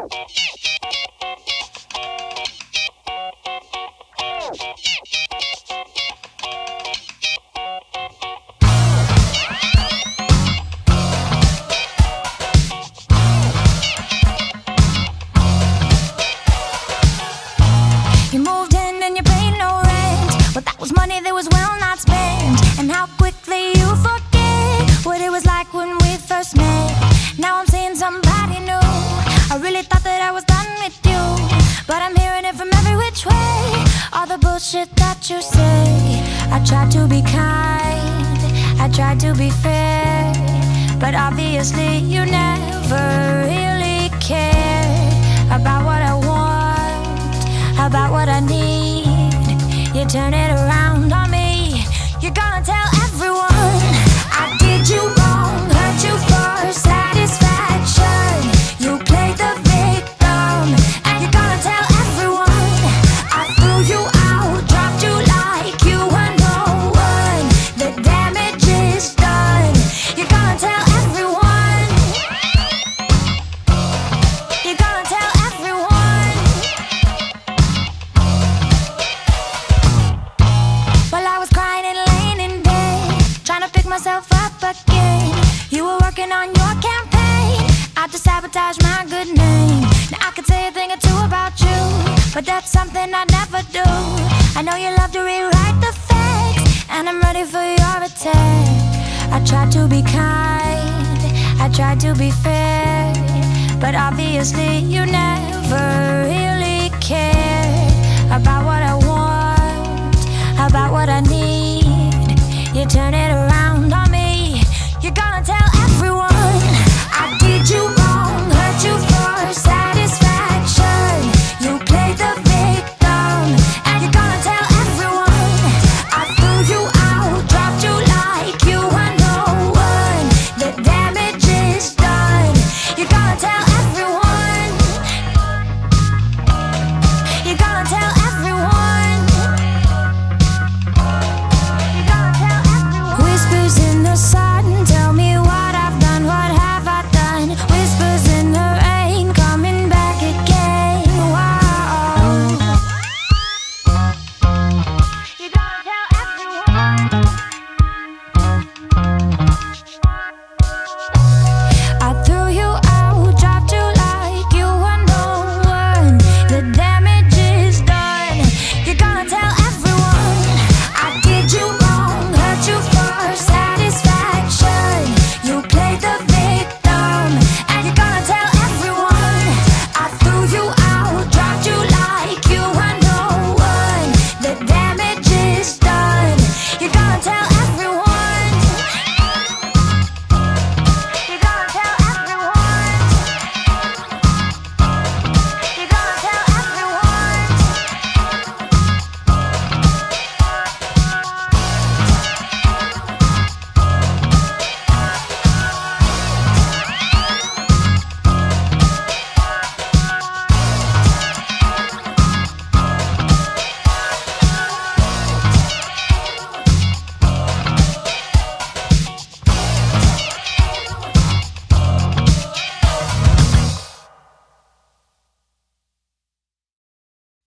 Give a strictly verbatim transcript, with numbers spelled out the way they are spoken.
You moved in and you paid no rent, but that was money that was well not spent. And how quickly you forget what it was like when we first met. Now I'm seeing somebody new. I really thought that I was done with you, but I'm hearing it from every which way. All the bullshit that you say. I tried to be kind, I tried to be fair, but obviously you never really cared about what I want, about what I need. You turn it around on me. You're gonna tell everyone I did you wrong, hurt you for satisfaction. You played the victim, and you're gonna tell everyone I threw you out, dropped you like you were no one. The damage is done. You're gonna tell everyone. You're gonna tell everyone. Well, I was crying and laying in bed, trying to pick myself up again. You were working on your campaign, out to sabotage my good name. Now I could say a thing or two about you, but that's something I'd never do. I know you love to rewrite the facts, and I'm ready for your attack. I tried to be kind, I tried to be fair, but obviously you never really cared about what I want, about what I need. You turn it around on me. You're gonna tell